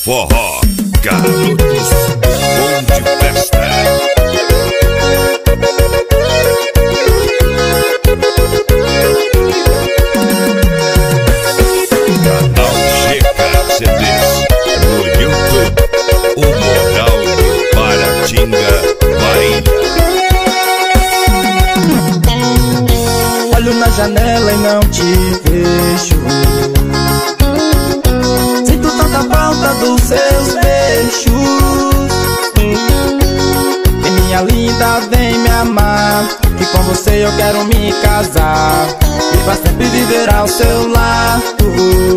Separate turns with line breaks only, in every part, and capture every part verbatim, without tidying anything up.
Forró, garotos, bom de festa. Canal G K C Ds no YouTube, o Moral de Paratinga, Bahia.
Olho na janela e não te vejo. Sinto tanta falta dos seus beijos. E minha linda, vem me amar, que com você eu quero me casar e pra sempre viver ao seu lado.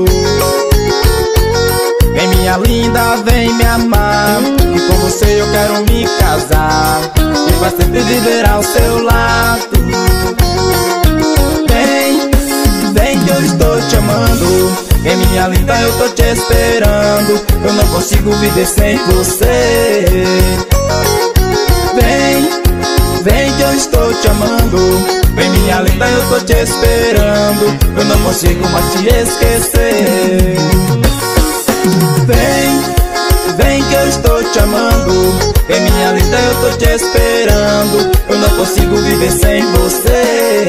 Vem minha linda, vem me amar, que com você eu quero me casar e pra sempre viver ao seu lado. Vem, vem que eu estou te amando. Vem minha linda, eu tô te esperando. Eu não consigo viver sem você. Vem, vem que eu estou te amando. Vem minha linda, eu tô te esperando. Eu não consigo mais te esquecer. Vem, vem que eu estou te amando. Vem minha linda, eu tô te esperando. Eu não consigo viver sem você.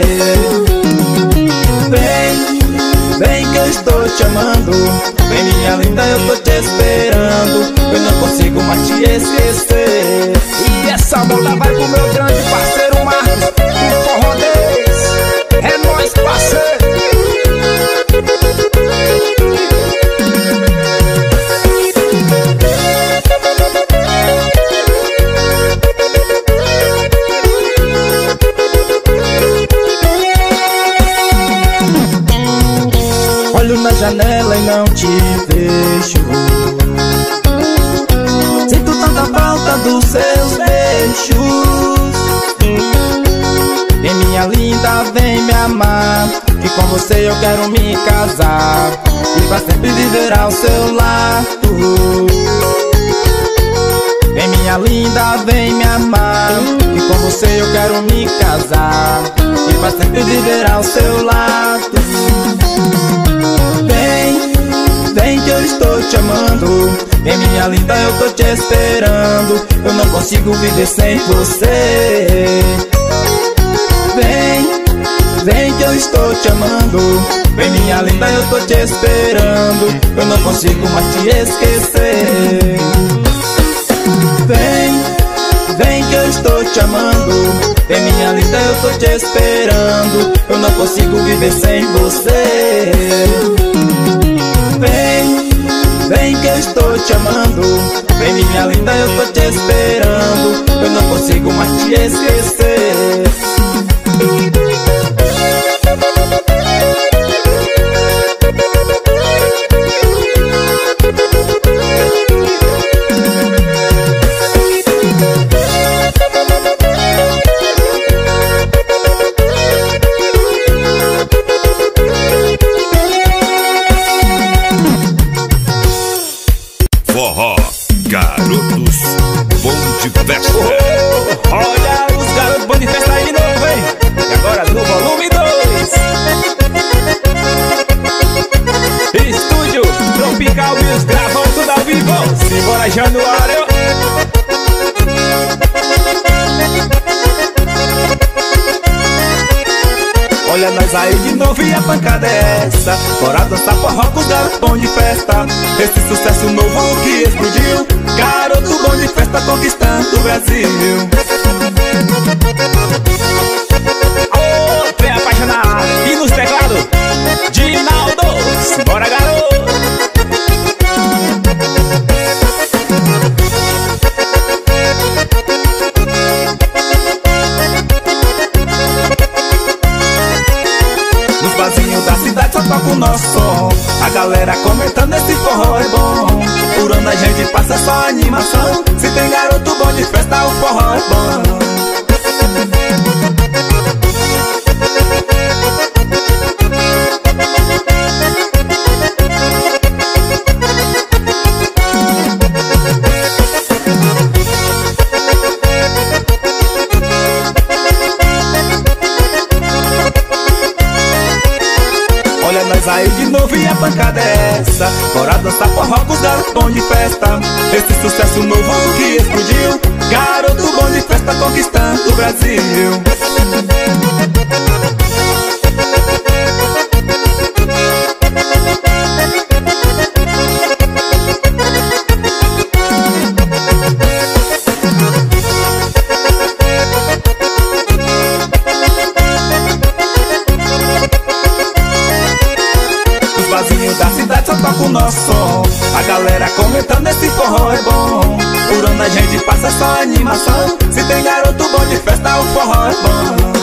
Vem, vem que eu estou te amando. Vem minha linda, eu tô te esperando. Eu não consigo mais te esquecer.
E essa moda vai pro meu grande parceiro Marcos, o forrodês. É nóis, parceiro.
Olho na janela e não te vejo. Sinto tanta falta dos seus beijos. Vem minha linda, vem me amar, que com você eu quero me casar e pra sempre viver ao seu lado. Vem minha linda, vem me amar, que com você eu quero me casar e pra sempre viver ao seu lado. Vem, vem que eu estou te amando. Vem minha linda, eu tô te esperando. Eu não consigo viver sem você. Vem, vem que eu estou te amando. Vem minha linda, eu tô te esperando. Eu não consigo mais te esquecer. Vem, vem que eu estou te amando. Vem minha linda, eu tô te esperando. Eu não consigo viver sem você. Vem, vem que eu estou te amando. Vem minha linda, eu tô te esperando. Eu não consigo mais te esquecer.
Forró, garotos, bom de festa.
Oh, olha os garotos bom de festa aí de novo, hein? E agora no volume dois. Estúdio Tropical Music, gravam tudo ao vivo. Simbora, Januário. Olha nós aí de novo e a pancada é essa. Bora dançar forró com os garotos bom de festa. Esse sucesso novo que explodiu. Garoto bom de festa conquistando o Brasil. Ô, trem apaixonado. E nos teclados, Dinaldo. Bora, garoto. Da cidade só toca o nosso som. A galera comentando esse forró é bom. Por onde a gente passa só animação. Se tem garoto bom de festa, o forró é bom. Olha nós aí de novo e a pancada é essa. Bora dançar forró com os garotos bom de festa. Esse sucesso novo que explodiu, garoto bom de festa conquistando o Brasil. Da cidade só toca o nosso som, a galera comentando esse forró é bom. Por onde a gente passa só animação, se tem garoto bom de festa o forró é bom.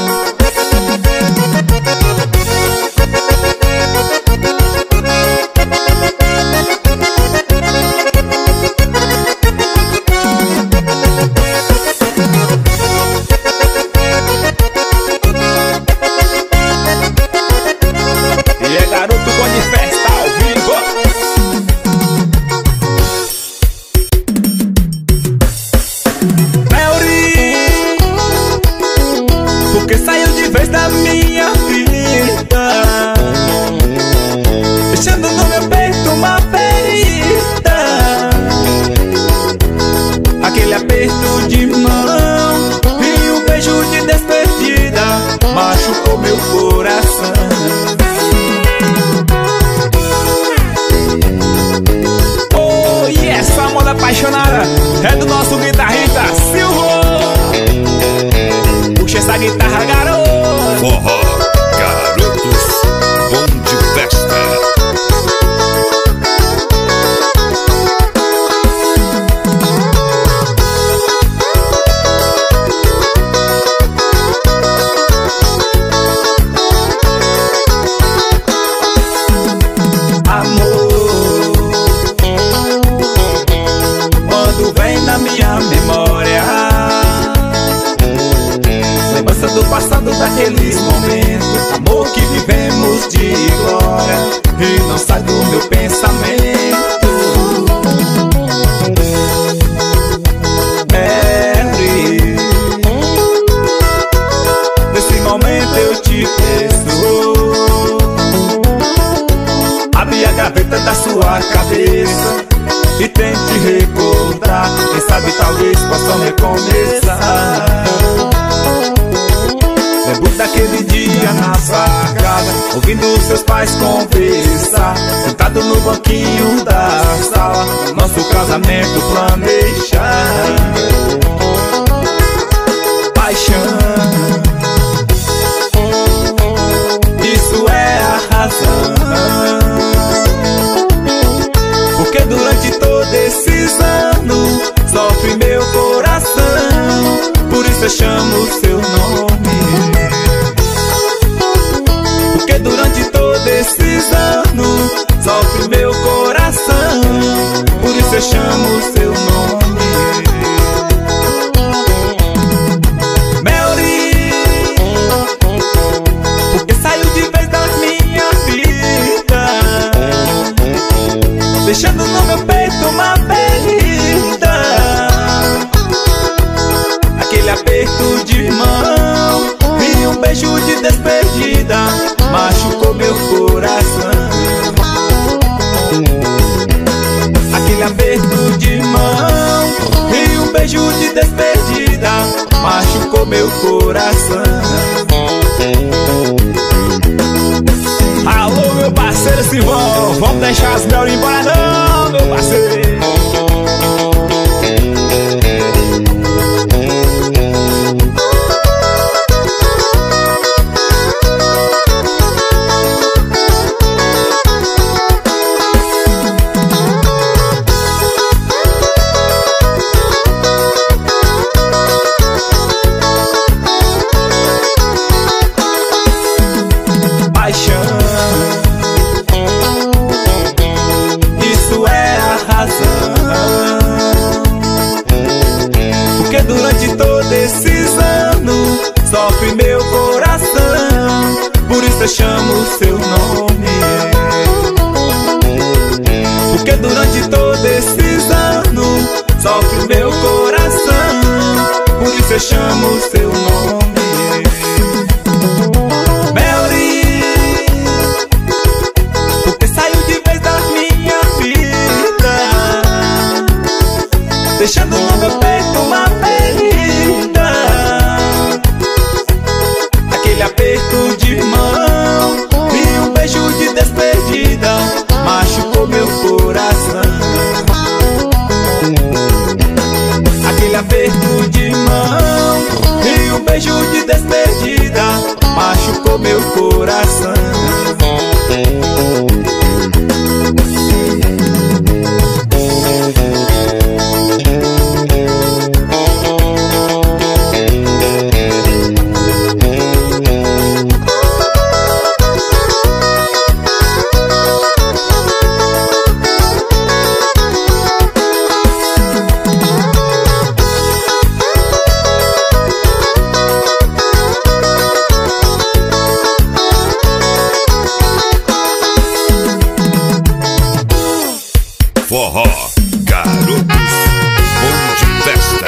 E é garoto bom de festa ao vivo. Melry, porque saiu de vez da minha vida, deixando no meu peito uma ferida. Aquele aperto de mão e um beijo de despedida machucou meu coração. Essa moda apaixonada é do nosso guitarrista Silvio. Puxa essa guitarra, garoto.
Forró, garotos, bom de festa.
Do passado daqueles momentos, amor que vivemos de glória, e não sai do meu pensamento. Mary, nesse momento eu te peço, abre a gaveta da sua cabeça e tente recordar, quem sabe talvez possam recomeçar. Lembro daquele dia na sacada, ouvindo seus pais conversar, sentado no banquinho da sala, nosso casamento planejar. Paixão, isso é a razão, porque durante todos esses anos sofre meu coração, por isso eu chamo o seu nome. Porque durante todos esses anos sofre meu coração, por isso eu chamo o seu nome. Melry, porque saiu de vez da minha vida, deixando no meu peito uma ferida. Aquele aperto de mão e um beijo de despedida machucou meu coração. Aquele aperto de mão e um beijo de despedida machucou meu coração. Alô, meu parceiro Silvão, vamos deixar as Melry embora não, meu parceiro. Porque durante todos esses anos sofre meu coração, por isso eu chamo o seu nome. Porque durante todos esses anos sofre meu coração, por isso eu chamo o seu nome. Melry, porque saiu de vez da minha vida, deixando no meu peito uma ferida. Aquele aperto de mão e um beijo de despedida machucou meu coração. Aquele aperto de mão e um beijo de despedida machucou meu coração.
Forró, garotos, bom de festa.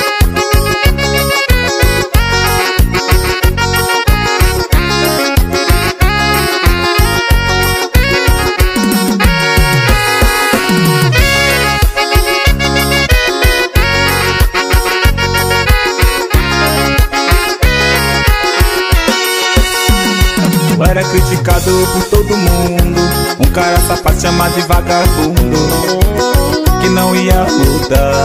Eu era criticado por todo mundo, um cara safado chamado de vagabundo, que não ia mudar.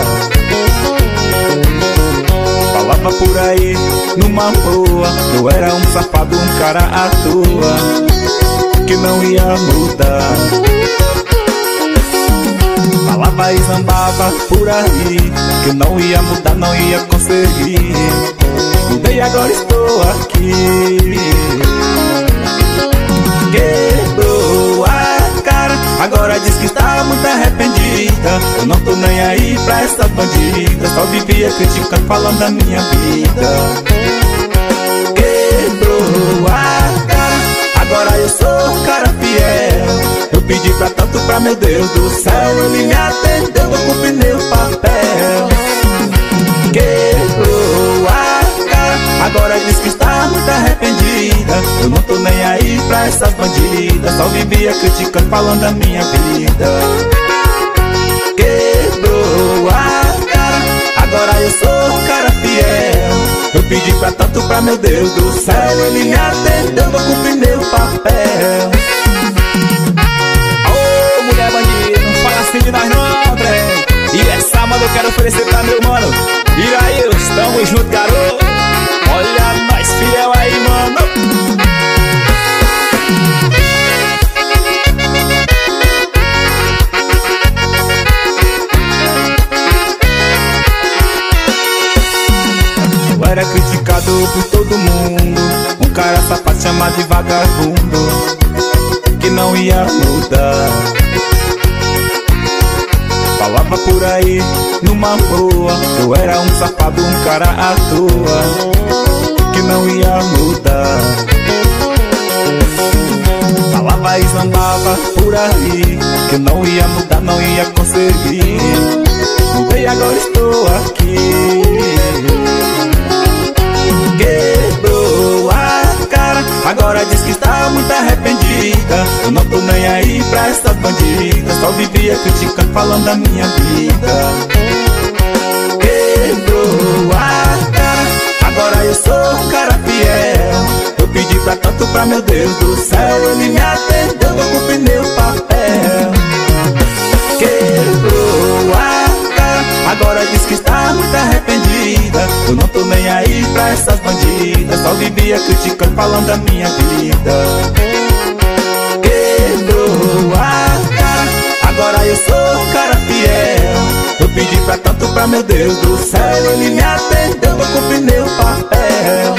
Falava por aí, numa boa, eu era um safado, um cara à toa, que não ia mudar. Falava e zambava por aí, que não ia mudar, não ia conseguir. Mudei, agora estou aqui. Quebrou a cara, agora diz que está muito arrependida. Eu não tô nem aí pra essas bandidas, só vivia criticando, falando da minha vida. Quebrou a cara, agora eu sou um cara fiel. Eu pedi pra tanto, pra meu Deus do céu, ele me atendeu, eu cumpri meu papel. Quebrou a cara, agora diz que está muito arrependida. Eu não tô nem aí pra essas bandidas, só vivia criticando, falando da minha vida. Quebrou a cara, agora eu sou um cara fiel. Eu pedi pra tanto, pra meu Deus do céu, ele me atendeu, eu cumpri meu papel. Ô, mulher bandida, não fala assim de nós não, trem. E essa moda eu quero oferecer pra meu mano Iraíus, tamo junto, garoto. Olha nós fiel aí, mano. Eu era criticado por todo mundo, um cara safado chamado de vagabundo, que não ia mudar. Falava por aí, numa boa, eu era um safado, um cara à toa, que não ia mudar. Falava e zambava por aí, que não ia mudar, não ia conseguir. Mudei, agora estou aqui. Quebrou a cara, agora diz que está muito arrependida. Eu não tô nem aí pra essas bandidas, só vivia criticando, falando da minha vida. Quebrou a cara, agora eu sou um cara fiel. Eu pedi pra tanto, pra meu Deus do céu, ele me atendeu, eu cumpri meu papel. Quebrou a cara, agora diz que está muito arrependida. Eu não tô nem aí pra essas bandidas, só vivia criticando, falando da minha vida. Quebrou a cara, agora eu sou um cara fiel. Eu pedi pra tanto, pra meu Deus do céu, ele me atendeu, eu cumpri meu papel.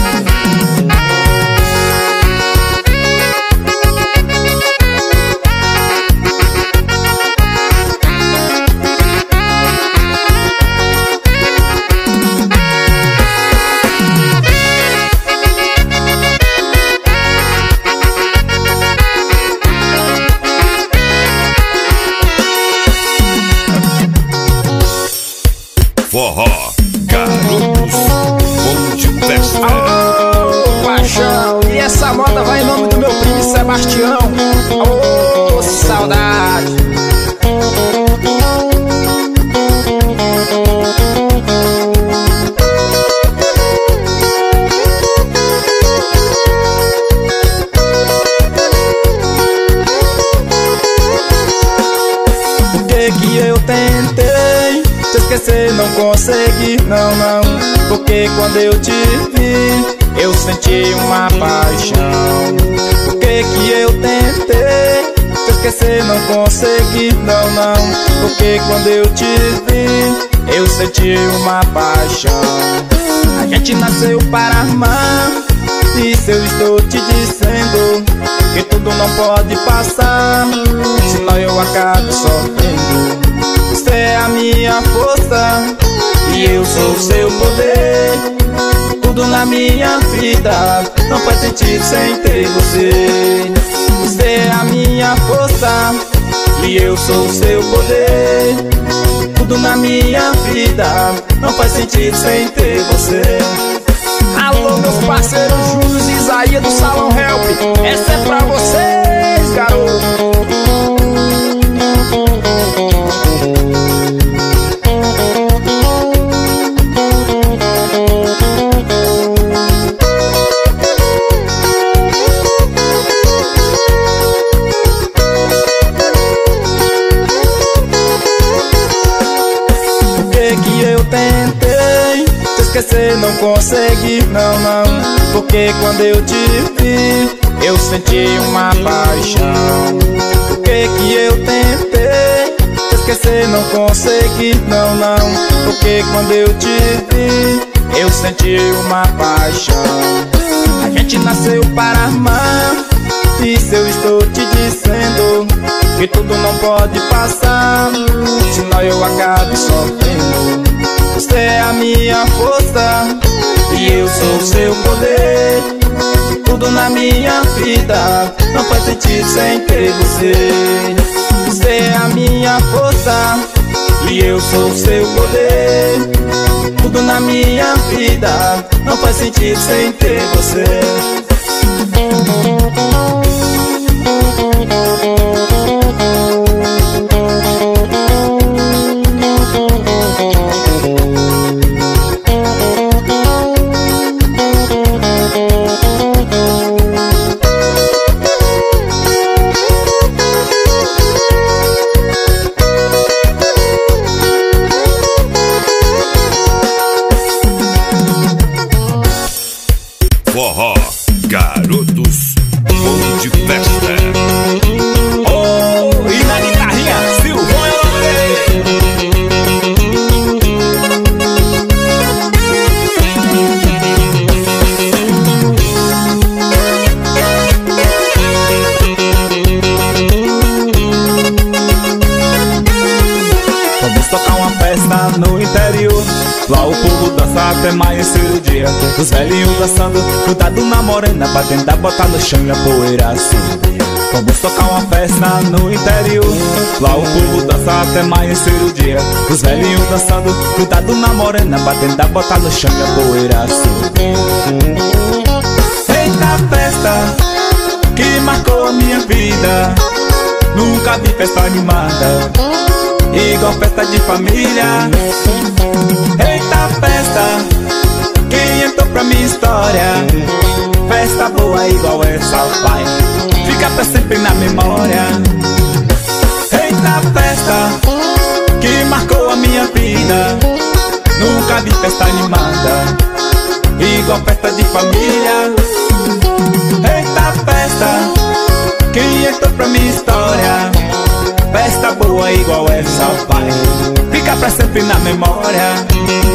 Forró, garotos, bom de festa.
Ô, paixão, e essa moda vai em nome do meu primo Sebastião. Ô, saudade. tentei te esquecer, não consegui, não, não. Porque quando eu te vi, eu senti uma paixão. Por que que eu tentei te esquecer, não consegui, não, não. Porque quando eu te vi, eu senti uma paixão. A gente nasceu para amar, e se eu estou te dizendo que tudo não pode passar, senão eu acabo sofrendo. Você é a minha força e eu sou o seu poder. Tudo na minha vida não faz sentido sem ter você. Você é a minha força e eu sou o seu poder. Tudo na minha vida não faz sentido sem ter você.
Alô, meus parceiros Júlio e Isaías do Salão Help, essa é pra vocês, garoto.
Por que que eu tentei te esquecer, não consegui, não, não. Porque quando eu te vi, eu senti uma paixão. Por que que eu tentei te esquecer, não consegui, não, não. Porque quando eu te vi, eu senti uma paixão. A gente nasceu para amar, e se eu estou te dizendo que tudo não pode passar, senão eu acabo sofrendo. Você é a minha força e eu sou o seu poder. Tudo na minha vida não faz sentido sem ter você. Você é a minha força e eu sou o seu poder. Tudo na minha vida não faz sentido sem ter você.
Forró, garotos, bom de festa.
Oh, e na guitarrinha, Silvão Elorei. Vamos tocar uma festa no interior, lá o povo dança até amanhecer o dia. Os velhinhos dançando, grudado na morena, pra tentar botar no chão e a poeira subir. Vamos tocar uma festa no interior, lá o povo dança até amanhecer o dia. Os velhinhos dançando, grudado na morena, pra tentar botar no chão e a poeira subir. Eita festa que marcou a minha vida, nunca vi festa animada igual festa de família. Eita festa que entrou pra minha história, festa boa igual essa, pai, fica pra sempre na memória. Eita festa que marcou a minha vida, nunca vi festa animada igual festa de família. Eita festa que entrou pra minha história, festa boa igual essa, pai, fica pra sempre na memória.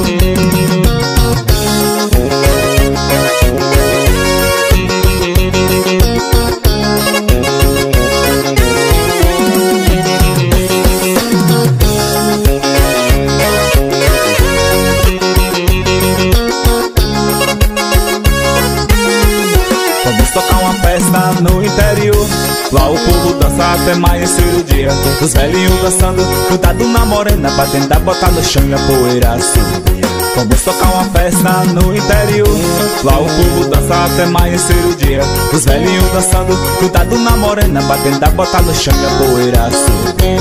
Vamos tocar uma festa no interior, lá o povo dança até amanhecer o dia. Os velhinhos dançando, grudado na morena, pra tentar botar no chão e a poeira subir. Vamos tocar uma festa no interior, lá o povo dança até amanhecer o dia. Os velhinhos dançando, grudado na morena, pra tentar botar no chão e a poeira subir.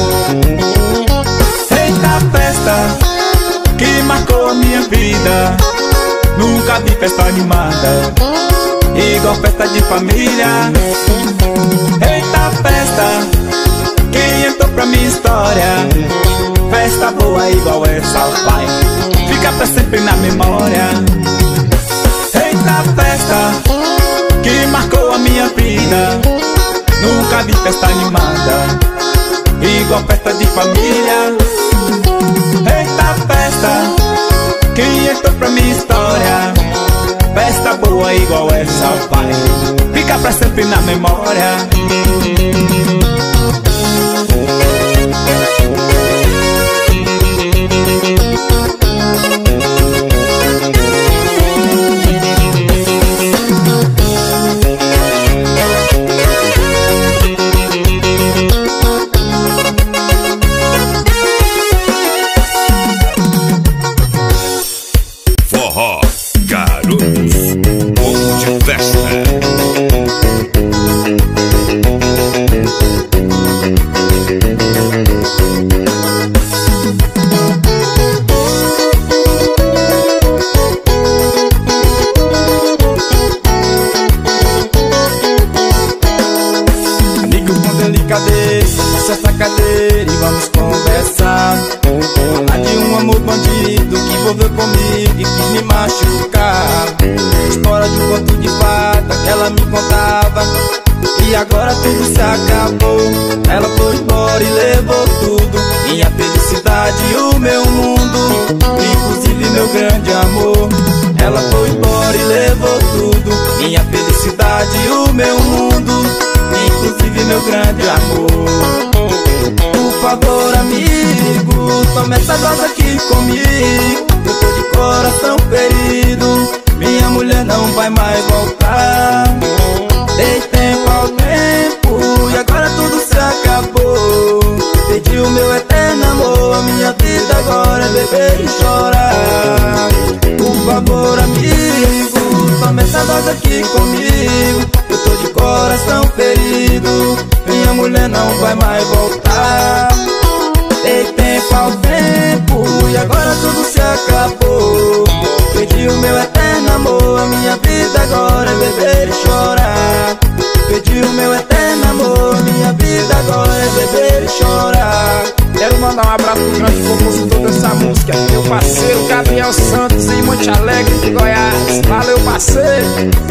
Eita festa que marcou a minha vida, nunca vi festa animada igual festa de família. Eita festa que entrou pra minha história, festa festa boa igual essa vai fica pra sempre na memória. Eita festa que marcou a minha vida, nunca vi festa animada igual festa de família. Eita festa que entrou pra minha história, festa boa igual essa vai fica pra sempre na memória.
Forró Garotos, Bonde Festa.
Amigo com delicadeza, acessa a cadeira e vamos conversar. Falar de um amor bandido que envolveu comigo e quis me machucar. História de um conto de fada que ela me contava, e agora tudo se acabou. Ela foi embora e levou tudo, minha felicidade e o meu mundo, inclusive meu grande amor. Ela foi embora e levou tudo, minha felicidade e o meu mundo, inclusive meu grande amor. Por favor, amigo, tome essa dose aqui comigo. Eu tô de coração ferido, minha mulher não vai mais voltar. Dei tempo ao tempo e agora tudo se acabou. Perdi o meu eterno amor, a minha vida agora é beber e chorar. Por favor, amigo, tome essa dose aqui comigo. Eu tô de coração ferido, minha mulher não vai mais voltar. Dei tempo ao tempo e agora tudo se acabou. Perdi o meu eterno amor, a minha vida agora é beber e chorar. Perdi o meu eterno amor, a minha vida agora é beber e chorar.
Quero mandar um abraço pro grande compositor dessa música, meu parceiro Gabriel Santos, em Monte Alegre de Goiás. Valeu, parceiro!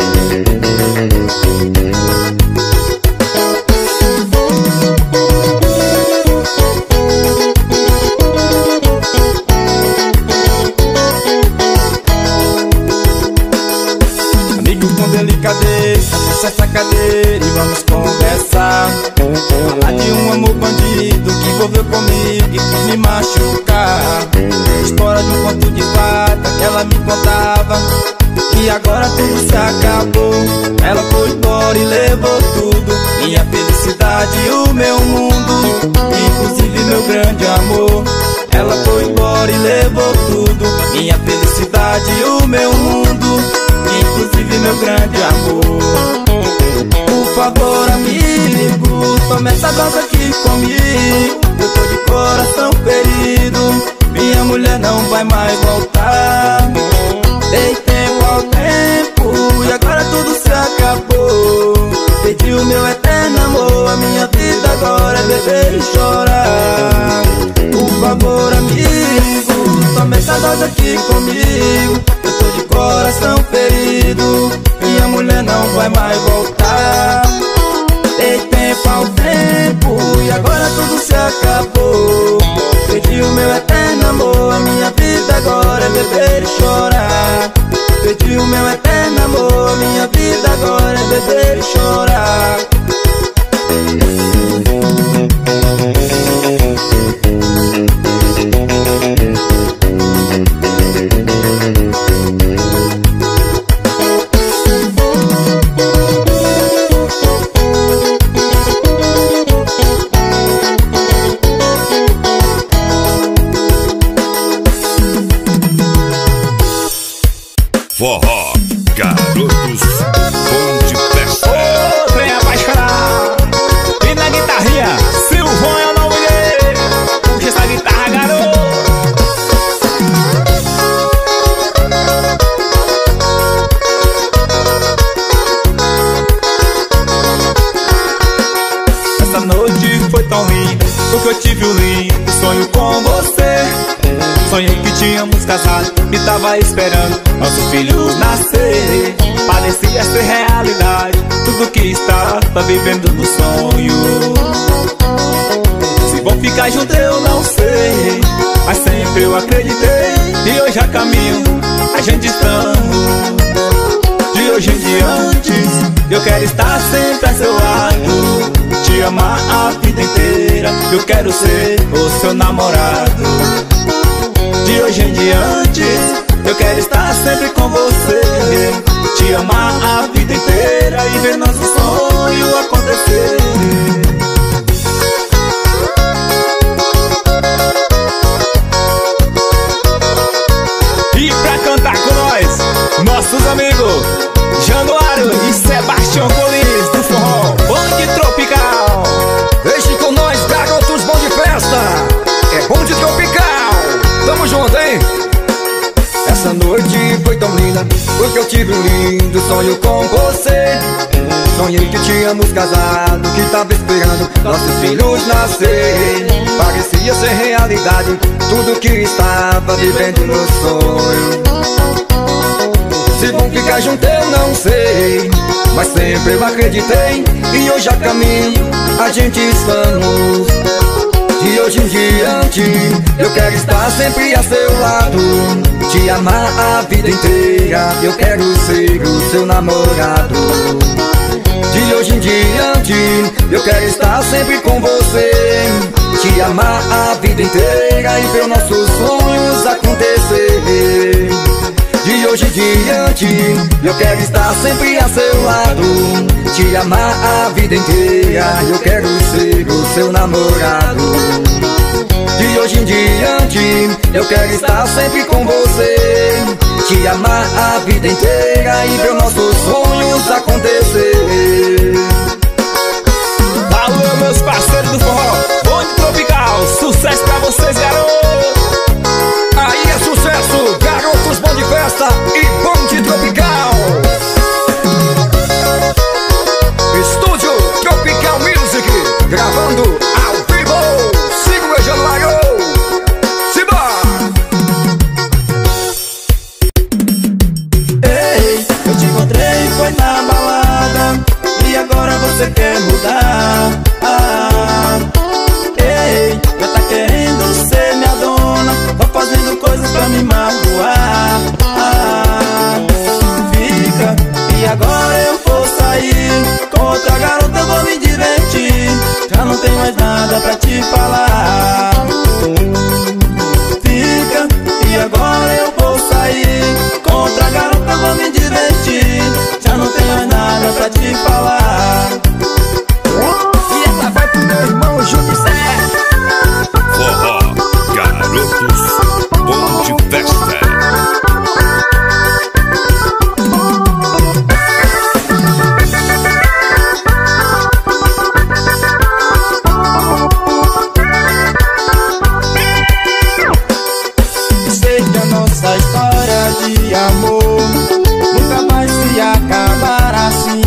Amigo com delicadeza, acessa a cadeira e vamos conversar. Falar de um amor bandido que envolveu comigo e quis me machucar. História de um conto de fada que ela me contava, e agora tudo se acabou. Ela foi embora e levou tudo, minha felicidade e o meu mundo, inclusive meu grande amor. Ela foi embora e levou tudo, minha felicidade e o meu mundo, inclusive meu grande amor. Por favor, amigo, tome essa dose aqui comigo. Eu tô de coração ferido, minha mulher não vai mais voltar. Dei tempo ao tempo e agora tudo se acabou. Perdi o meu eterno amor, a minha vida agora é beber e chorar. Por favor, amigo, tome essa dose aqui comigo. Eu tô de coração ferido, minha mulher não vai mais voltar. Dei tempo ao tempo e agora tudo se acabou. Perdi o meu eterno amor, a minha vida agora é beber e chorar. Perdi o meu eterno amor, a minha vida agora é beber e chorar.
Forró Garotos, Bonde Festa.
Ô, trem apaixonado! E na guitarrinha, Silvão é o nome dele. Puxa essa guitarra, garoto!
Essa noite foi tão linda, porque eu tive um lindo sonho com você. Sonhei que tínhamos casado e tava esperando nossos filhos nascer. Parecia ser realidade tudo que estava vivendo no sonho. Se vão ficar juntos eu não sei, mas sempre eu acreditei. E hoje a caminho a gente estamos. De hoje em diante eu quero estar sempre a seu lado, te amar a vida inteira. Eu quero ser o seu namorado. De hoje em diante eu quero estar sempre com você, te amar a vida inteira e ver nosso sonho acontecer. E pra cantar com nós, nossos amigos Januário e Sebastião Coliz do forró Bonde Tropical.
Deixe com nós, garotos, bom de festa. É Bonde Tropical. Tamo junto, hein? Essa noite foi tão linda, porque eu tive um lindo sonho com você. Sonhei que tínhamos casado, que tava esperando nossos filhos nascer. Parecia ser realidade tudo que estava vivendo no sonho. Se vão ficar juntos eu não sei, mas sempre eu acreditei. E hoje a caminho a gente estamos. De hoje em diante eu quero estar sempre a seu lado, te amar a vida inteira. Eu quero ser o seu namorado. De hoje em diante eu quero estar sempre com você, te amar a vida inteira e ver nossos sonhos acontecer. De hoje em diante eu quero estar sempre a seu lado, te amar a vida inteira. Eu quero ser o seu namorado. De hoje em diante eu quero estar sempre com você, te amar a vida inteira e ver nossos sonhos acontecer.
Alô, meus parceiros do forró Bonde Tropical, sucesso pra vocês, garoto.
Aí é sucesso, garotos, bom de festa e Bonde Tropical. Estúdio Tropical Music, gravando ao vivo. Siga o Januário. Simba!
Ei, eu te encontrei, foi na balada, e agora você quer mudar. Ah, ei, já tá querendo ser minha dona, tá fazendo coisas pra me magoar. Ah, fica, e agora eu vou sair com outra garota, eu vou me divertir. Já não tem mais nada pra te falar. Fica, e agora eu vou sair com outra garota, eu vou me divertir. Já não tem mais nada pra te falar.
E essa vai pro meu irmão José.
Forró Garotos Bonde Festa.
Sei que a nossa história de amor nunca vai se acabar assim.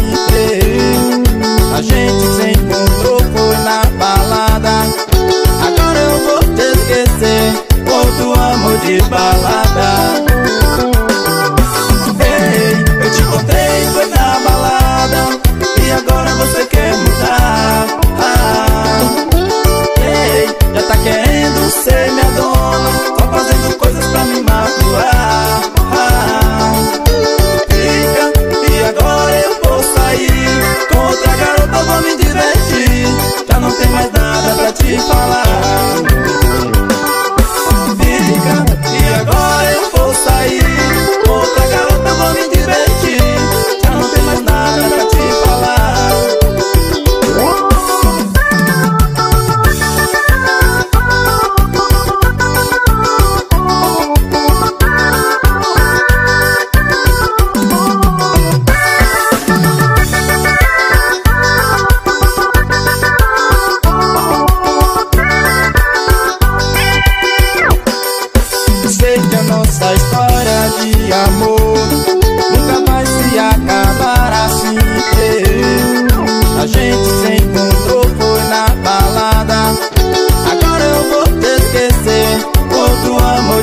A gente se encontrou, foi na balada. Agora eu vou te esquecer, outro amor de balada. Ei, eu te encontrei, foi na balada, e agora você quer mudar. Ah, ei, já tá querendo ser minha dona, só fazendo coisas pra me magoar. Ah, fica, e agora eu vou sair com outra garota, eu vou me divertir. Já não tem mais nada pra te falar. Fica, e agora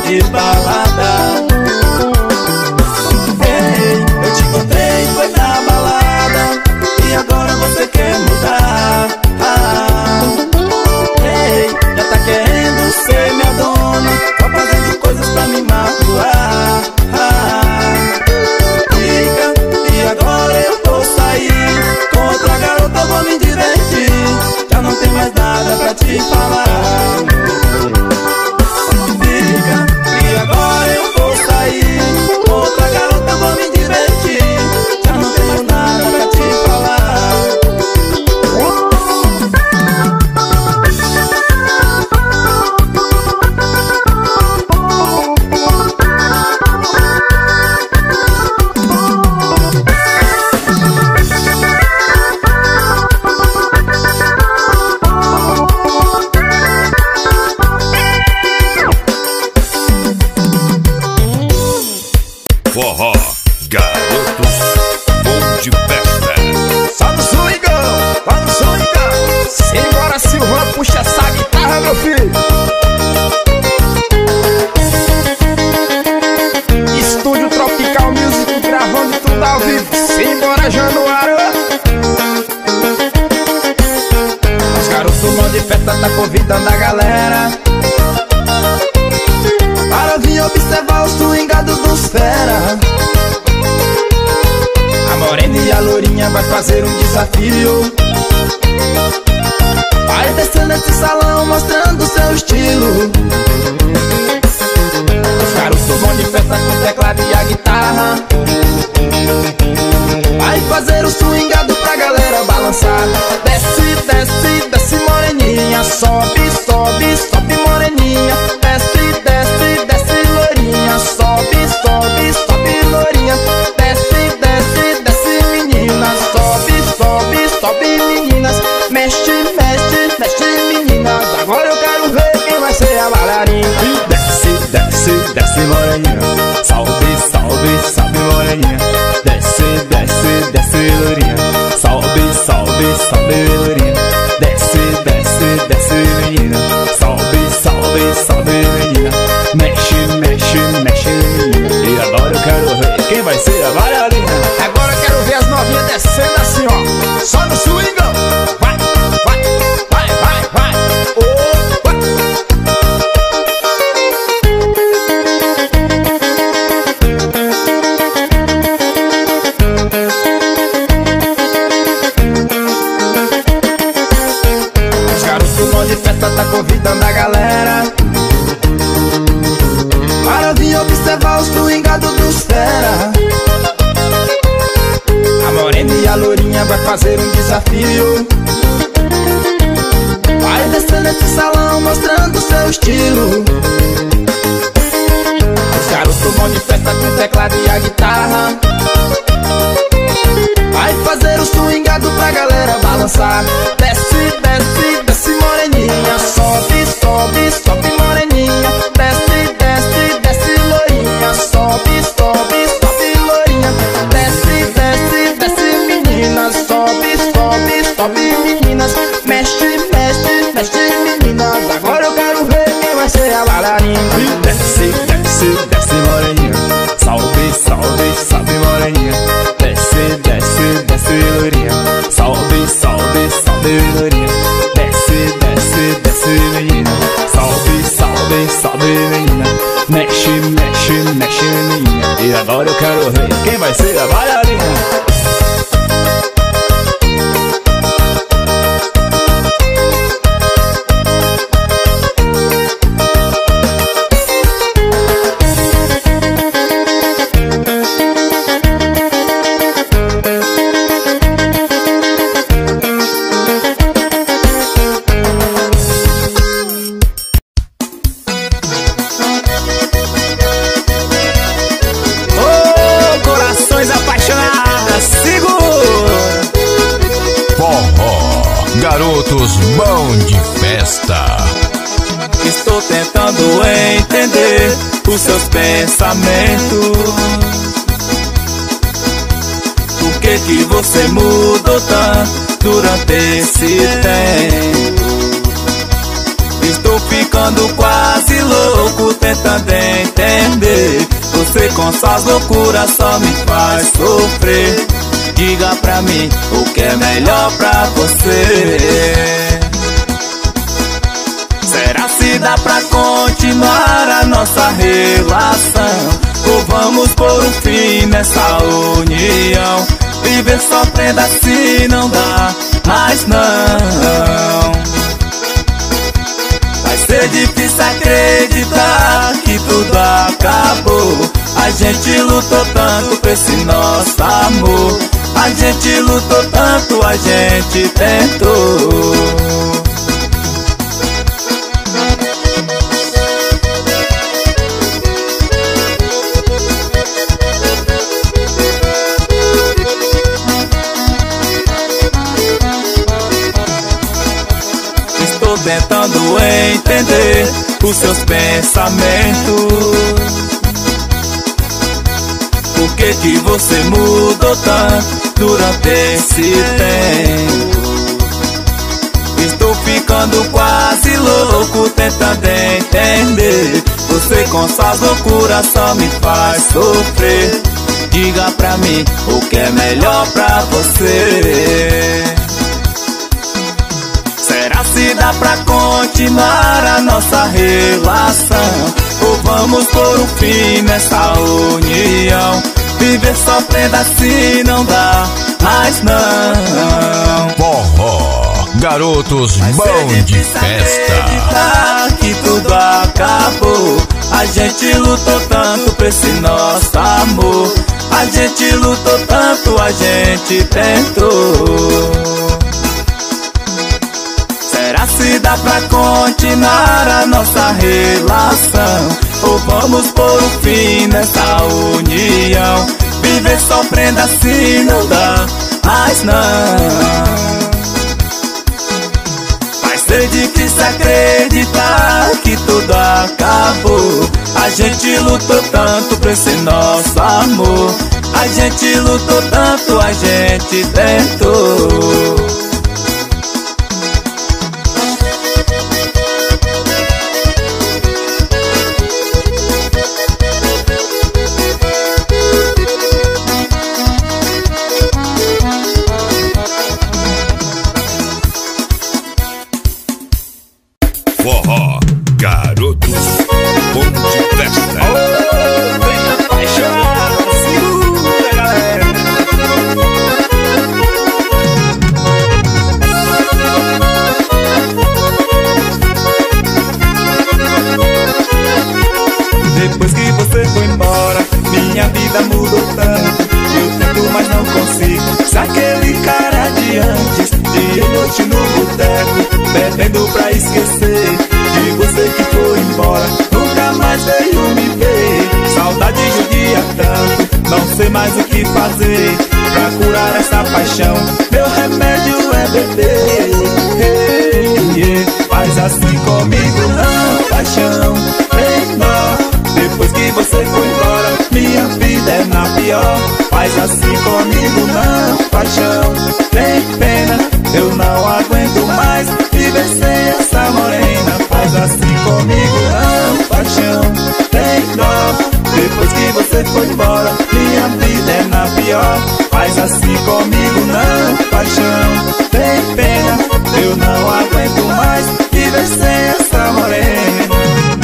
de balada. Ei, eu te encontrei, foi na balada, e agora você quer mudar. Ah, ei, já tá querendo ser minha dona, só fazendo coisas pra me magoar. Ah, fica, e agora eu vou sair, com outra garota eu vou me divertir, já não tem mais nada pra te falar. Fica, e agora eu vou sair, com outra garota eu vou me divertir, já não tem mais nada pra te falar.
Forró, garotos, bom de festa.
Só no swingão, só no swingão. Simbora, Silvão, puxa essa guitarra, meu filho. Estúdio Tropical Music, gravando tudo ao vivo. Simbora, Januário.
Os garotos bom de festa tá convidando a galera para vir observar os swingados dos fera. A morena e a lourinha vai fazer um desafio, vai descer nesse salão mostrando seu estilo. Os garotos bom de festa com teclado e a guitarra vai fazer o swingado pra galera balançar. Desce, desce, desce moreninha, sobe, sobe, sobe moreninha. Desce, desce, desce lourinha, sobe, sobe, sobe lourinha. Desce, desce, desce meninas, sobe, sobe, sobe meninas. Mexe, mexe, mexe meninas, agora eu quero ver quem vai ser a bailarina.
Desce, desce, desce moreninha, sobe, sobe, sobe moreninha. Desce, desce, desce lourinha, sobe, sobe, sobe lourinha. Desce, desce, desce menina, sobe, sobe, sobe menina. Mexe, mexe, mexe menina. E agora eu quero ver quem vai ser a bailarina.
Agora eu quero ver as novinhas descendo assim, ó. Só no swingão. Vai, vai, vai, vai, vai. Oh, vai.
Os garotos bom de festa tá convidando a galera para vir observar os swingados dos fera. A morena e a lourinha vai fazer um desafio, vai descer nesse salão mostrando seu estilo. Os garotos bom de festa com teclado e a guitarra vai fazer o swingado pra galera balançar. Desce, desce, desce moreninha, sobe, sobe, sobe moreninha. Desce, desce, desce lourinha, sobe, sobe, sobe lourinha. Desce, desce, desce meninas, sobe, sobe, sobe meninas. Mexe, mexe, mexe meninas, agora eu quero ver quem vai ser a bailarina.
Desce, desce, desce moreninha, sobe, sobe, sobe moreninha. Desce, desce, desce lourinha, sobe, sobe, sobe lourinha. Desce, desce, desce menina, sobe, sobe, sobe menina. Mexe, mexe, mexe menina. E agora eu quero ver quem vai ser a bailarina.
Garotos bom de festa.
Estou tentando entender os seus pensamentos. Por que que você mudou tanto durante esse tempo? Estou ficando quase louco tentando com suas loucuras só me faz sofrer. Diga pra mim o que é melhor pra você. Será se dá pra continuar a nossa relação? Ou vamos pôr um fim nessa união? Viver sofrendo assim não dá mais não. Vai ser difícil acreditar que tudo acabou. A gente lutou tanto por esse nosso amor. A gente lutou tanto, a gente tentou. Estou tentando entender os seus pensamentos. Por que que você mudou tanto durante esse tempo? Estou ficando quase louco tentando entender. Você com suas loucuras só me faz sofrer. Diga pra mim o que é melhor pra você. Será se dá pra continuar a nossa relação? Ou vamos pôr um fim nessa união? Viver sofrendo assim não dá mais não.
Forró, garotos bom de festa.
Acreditar que tudo acabou. A gente lutou tanto por esse nosso amor. A gente lutou tanto, a gente tentou. Será se dá pra continuar a nossa relação? Ou vamos pôr um fim nessa união? Viver sofrendo assim não dá mais não. Vai ser difícil acreditar que tudo acabou. A gente lutou tanto por esse nosso amor. A gente lutou tanto, a gente tentou.
Forró, garotos bom de festa.
Oh, vem apaixonado, segura, galera. Depois que você foi embora, minha vida mudou tanto. Eu tento, mas não consigo. Se aquele cara de antes, dia e noite no boteco, bebendo pra esquecer de você que foi embora, nunca mais veio me ver. Saudade judia tanto, não sei mais o que fazer pra curar essa paixão. Meu remédio é beber. Hey, yeah. Faz assim comigo não, paixão, tem dó. Depois que você foi embora, minha vida é na pior. Faz assim comigo não, paixão, tem pena. Eu não aguento mais viver sem essa morena. Faz assim comigo não, paixão, tem dó. Depois que você foi embora, minha vida é na pior. Faz assim comigo não, paixão, tem pena. Eu não aguento mais viver sem essa morena.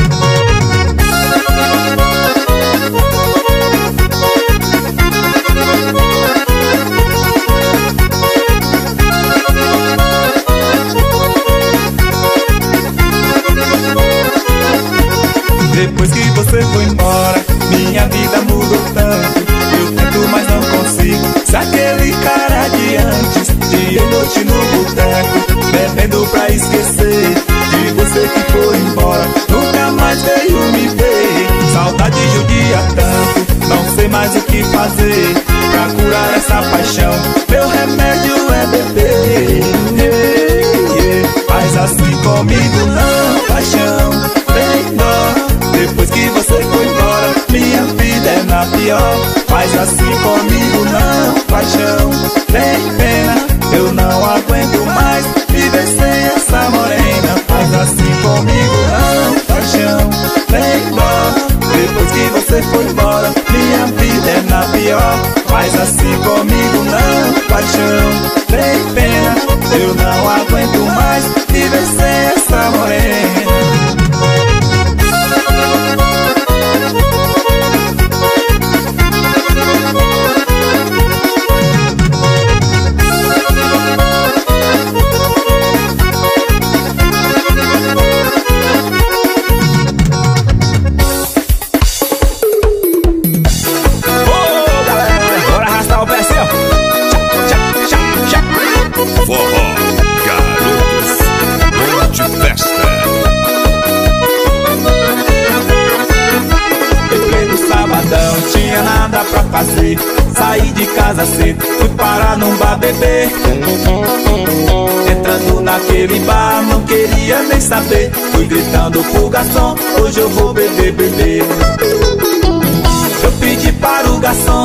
Depois que você foi embora, minha vida mudou tanto. Eu tento, mas não consigo. Se aquele cara de antes, dia e noite no boteco, bebendo pra esquecer de você que foi embora, nunca mais veio me ver. Saudade judia tanto, não sei mais o que fazer pra curar essa paixão. Meu remédio é beber. Yeah, yeah. Faz assim comigo não, paixão, tem dó. Depois que você foi embora, minha vida é na pior. Faz assim comigo não, paixão, tem pena. Eu não aguento mais viver sem essa morena. Faz assim comigo não, paixão, tem dó. Depois que você foi embora, minha fazer. Saí de casa cedo, fui parar num bar beber. Entrando naquele bar, não queria nem saber. Fui gritando pro garçom, hoje eu vou beber, beber. Eu pedi para o garçom,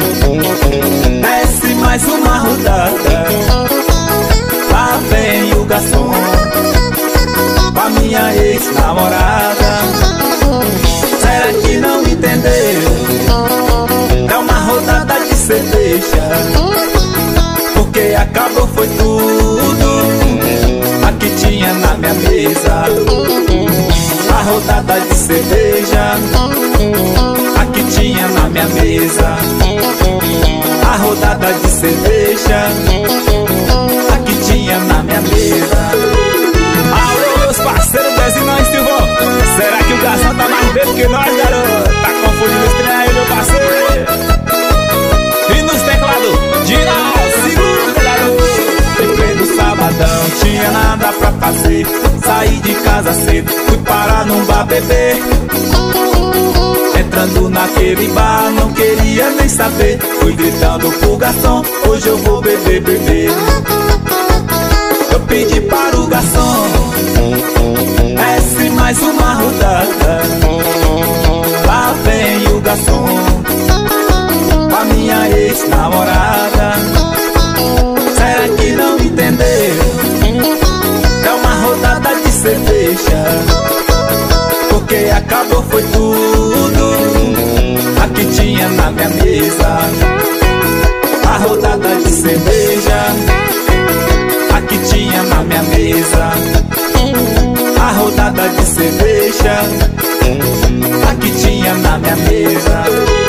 desce mais uma rodada. Lá vem o garçom com a minha ex-namorada. Será que não entendeu? É uma rodada de cerveja, porque acabou foi tudo a que tinha na minha mesa. A rodada de cerveja, a que tinha na minha mesa. A rodada de cerveja, a que tinha na minha mesa. Alô, meus parceiros Dezinho e Silvão, será que o garçom tá mais bebo que nós, garoto? Tá confundindo os trem aí, meu parceiro. E nos teclados, Dinal, segura, garoto. Em pleno sabadão, tinha nada pra fazer. Saí de casa cedo, fui parar num bar beber. Entrando naquele bar, não queria nem saber. Fui gritando pro garçom, hoje eu vou beber, beber. Eu pedi para o garçom, desce mais uma rodada. Lá vem o garçom com a minha ex-namorada. Será que não entendeu? É uma rodada de cerveja, porque acabou foi tudo a que tinha na minha mesa. A rodada de cerveja, a que tinha na minha mesa. A rodada de cerveja, a que tinha na minha mesa.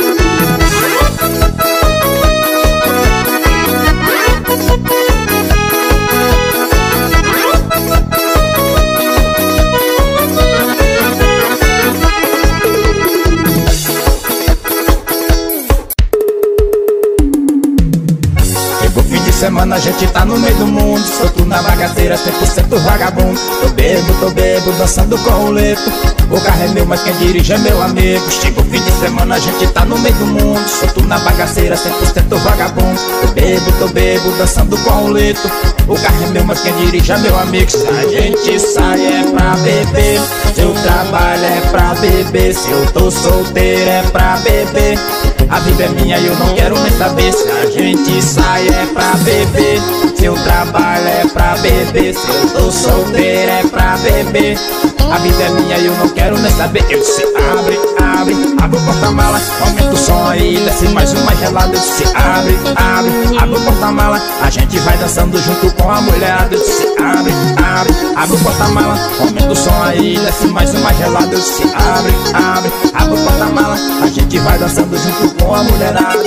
Semana a gente tá no meio do mundo, solto na bagaceira, cem por cento vagabundo. Tô bebo, tô bebo, dançando com o leto. O carro é meu, mas quem dirige é meu amigo. Chega o fim de semana, a gente tá no meio do mundo, solto na bagaceira, cem por cento vagabundo. Tô bebo, tô bebo, dançando com o leto. O carro é meu, mas quem dirige é meu amigo. Se a gente sai é pra beber, se eu trabalho é pra beber, se eu tô solteiro é pra beber. A vida é minha e eu não quero nem saber. Se a gente sai é pra beber, se eu trabalho é pra beber, se eu tô solteiro é pra beber. A vida é minha e eu não quero nem saber. Eu disse abre, abre, abre o porta-mala, aumenta o som aí, desce mais uma gelada. Eu disse abre, abre, abre o porta-mala, a gente vai dançando junto com a mulherada. Eu disse abre, abre, abre o porta-mala, aumenta o som aí, desce mais uma gelada. Eu disse abre, abre, abre o porta-mala, a gente vai dançando junto com a mulherada.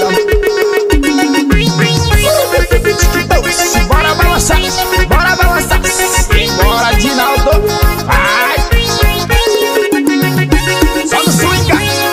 Bora balançar, bora balançar, bora Dinaldo, vai! Só no swing!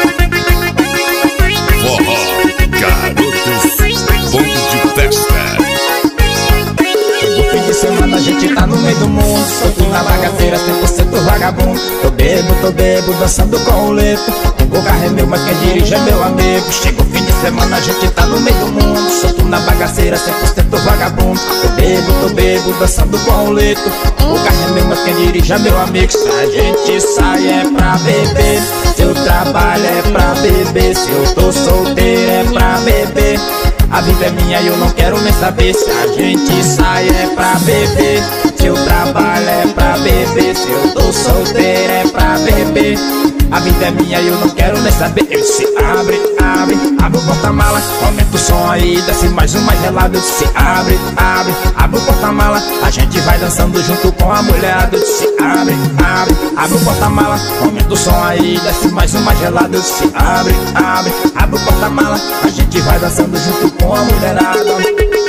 Forró, garotos, bonde de festa.
No fim de semana a gente tá no meio do mundo, solto na bagaceira, cem por cento vagabundo. Tô bebo, tô bebo, dançando com o leto. O carro é meu, mas quem dirige é meu amigo. Chega o fim de semana, a gente tá no meio do mundo, solto na bagaceira, cem por cento vagabundo. Tô bebo, tô bebo, dançando com o leto. O carro é meu, mas quem dirige é meu amigo. Se a gente sai é pra beber, se eu trabalho é pra beber, se eu tô solteiro é pra beber. A vida é minha e eu não quero nem saber. Se a gente sai é pra beber, se eu trabalho é pra beber, se eu tô solteiro é pra beber. A vida é minha e eu não quero nem saber. Eu disse abre, abre, abre o porta-mala, aumenta o som aí, desce mais uma gelada. Eu disse abre, abre, abre o porta-mala, a gente vai dançando junto com a mulherada. Eu disse abre, abre, abre o porta-mala, aumenta o som aí, desce mais uma gelada. Eu disse abre, abre, abre o porta-mala, a gente vai dançando junto com a mulherada.